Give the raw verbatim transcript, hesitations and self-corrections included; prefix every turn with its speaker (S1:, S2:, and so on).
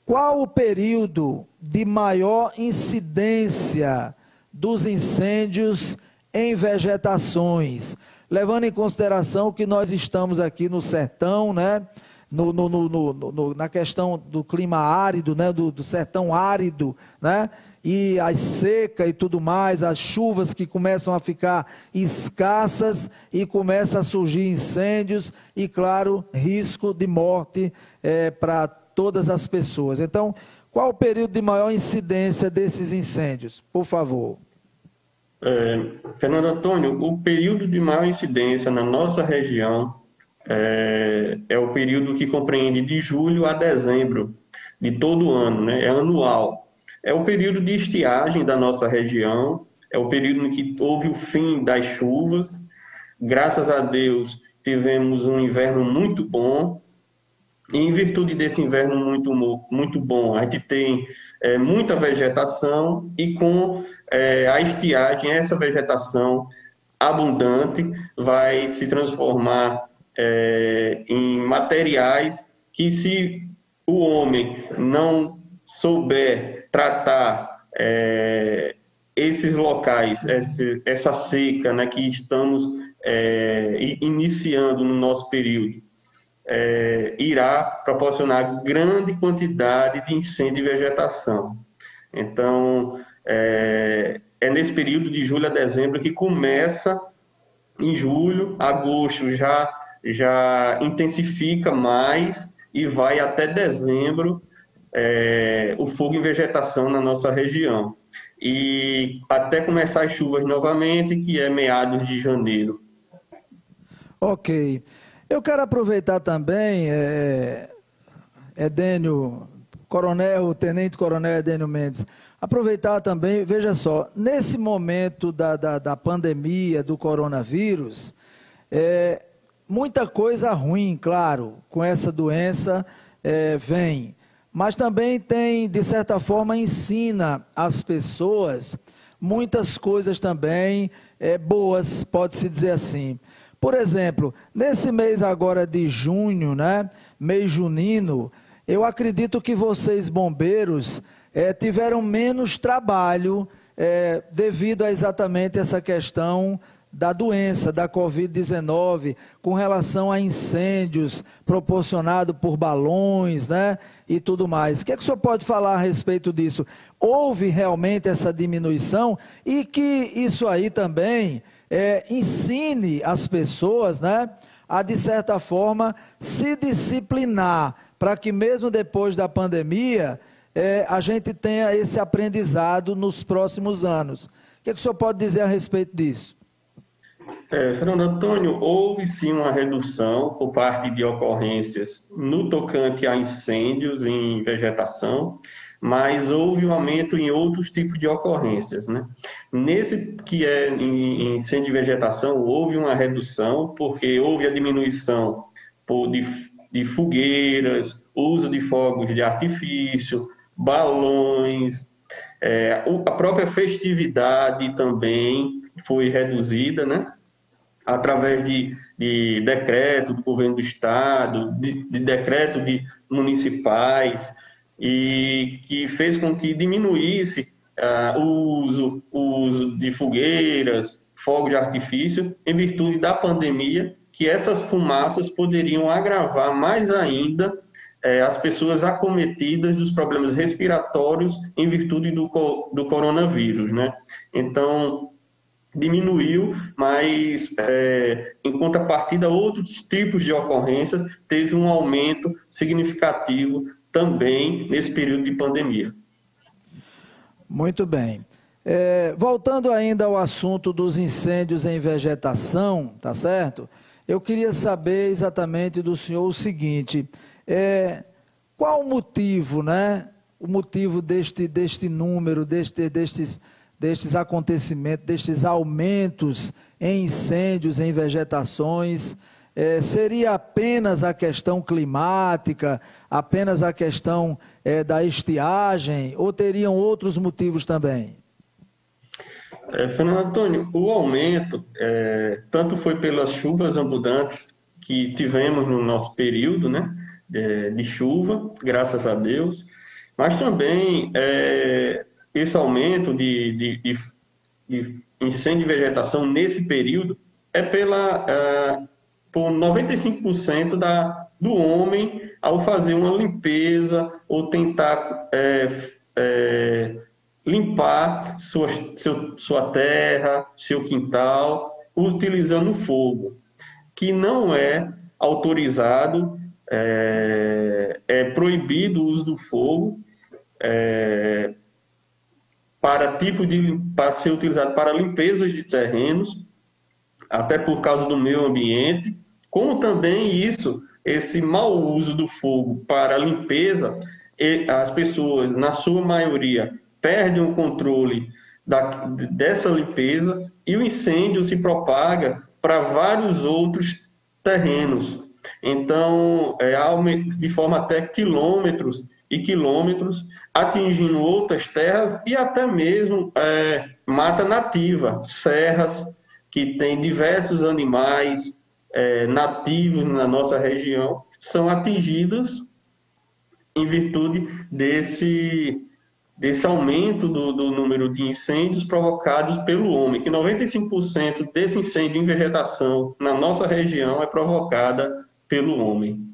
S1: Qual o período de maior incidência dos incêndios em vegetações? Levando em consideração que nós estamos aqui no sertão, né? No, no, no, no, no, na questão do clima árido, né? do, do sertão árido, né? E as secas e tudo mais, as chuvas que começam a ficar escassas e começam a surgir incêndios e, claro, risco de morte é, para todas as pessoas. Então, qual o período de maior incidência desses incêndios? Por favor.
S2: É, Fernando Antônio, o período de maior incidência na nossa região é, é o período que compreende de julho a dezembro de todo ano, né? É anual. É o período de estiagem da nossa região, é o período em que houve o fim das chuvas. Graças a Deus, tivemos um inverno muito bom. E em virtude desse inverno muito, muito bom, a gente tem é, muita vegetação e com é, a estiagem, essa vegetação abundante vai se transformar é, em materiais que, se o homem não souber tratar é, esses locais, essa, essa seca, né, que estamos é, iniciando no nosso período, É, irá proporcionar grande quantidade de incêndio e vegetação. Então, é, é nesse período de julho a dezembro que começa, em julho, agosto já, já intensifica mais e vai até dezembro é, o fogo em vegetação na nossa região. E até começar as chuvas novamente, que é meados de janeiro.
S1: Ok. Eu quero aproveitar também, é, Edênio, Coronel, Tenente Coronel Edênio Mendes, aproveitar também, veja só, nesse momento da, da, da pandemia do coronavírus, é, muita coisa ruim, claro, com essa doença é, vem, mas também tem, de certa forma, ensina as pessoas muitas coisas também é, boas, pode-se dizer assim. Por exemplo, nesse mês agora de junho, né, mês junino, eu acredito que vocês, bombeiros, é, tiveram menos trabalho é, devido a exatamente essa questão da doença, da covid dezenove, com relação a incêndios proporcionados por balões, né, e tudo mais. O que é que o senhor pode falar a respeito disso? Houve realmente essa diminuição e que isso aí também... É, ensine as pessoas, né, a, de certa forma, se disciplinar, para que mesmo depois da pandemia, é, a gente tenha esse aprendizado nos próximos anos. O que, é que o senhor pode dizer a respeito disso?
S2: É, Fernando Antônio, houve sim uma redução por parte de ocorrências no tocante a incêndios em vegetação, mas houve um aumento em outros tipos de ocorrências, né? Nesse que é em incêndio de vegetação, houve uma redução, porque houve a diminuição por, de, de fogueiras, uso de fogos de artifício, balões, é, a própria festividade também foi reduzida, né? Através de, de decreto do governo do estado, de, de decreto de municipais, e que fez com que diminuísse uh, o, uso, o uso de fogueiras, fogos de artifício, em virtude da pandemia, que essas fumaças poderiam agravar mais ainda eh, as pessoas acometidas dos problemas respiratórios em virtude do, do coronavírus, né? Então, diminuiu, mas é, em contrapartida, outros tipos de ocorrências teve um aumento significativo também nesse período de pandemia.
S1: Muito bem. É, voltando ainda ao assunto dos incêndios em vegetação, tá certo? Eu queria saber exatamente do senhor o seguinte, é, qual o motivo, né? O motivo deste, deste número, deste, destes... destes acontecimentos, destes aumentos em incêndios, em vegetações, é, seria apenas a questão climática, apenas a questão é, da estiagem, ou teriam outros motivos também?
S2: É, Fernando Antônio, o aumento, é, tanto foi pelas chuvas abundantes que tivemos no nosso período, né, de, de chuva, graças a Deus, Mas também é, esse aumento de, de, de, de incêndio e vegetação nesse período é pela, é, por noventa e cinco por cento da, do homem ao fazer uma limpeza ou tentar é, é, limpar sua, seu, sua terra, seu quintal, utilizando fogo, que não é autorizado, é, é proibido o uso do fogo é, para tipo de para ser utilizado para limpezas de terrenos, até por causa do meio ambiente, como também isso, esse mau uso do fogo para limpeza, as pessoas, na sua maioria, perdem o controle da, dessa limpeza e o incêndio se propaga para vários outros terrenos. Então, é, de forma até quilômetros e quilômetros, atingindo outras terras e até mesmo é, mata nativa, serras, que tem diversos animais é, nativos na nossa região, são atingidas em virtude desse, desse aumento do, do número de incêndios provocados pelo homem, que noventa e cinco por cento desse incêndio em vegetação na nossa região é provocada pelo homem.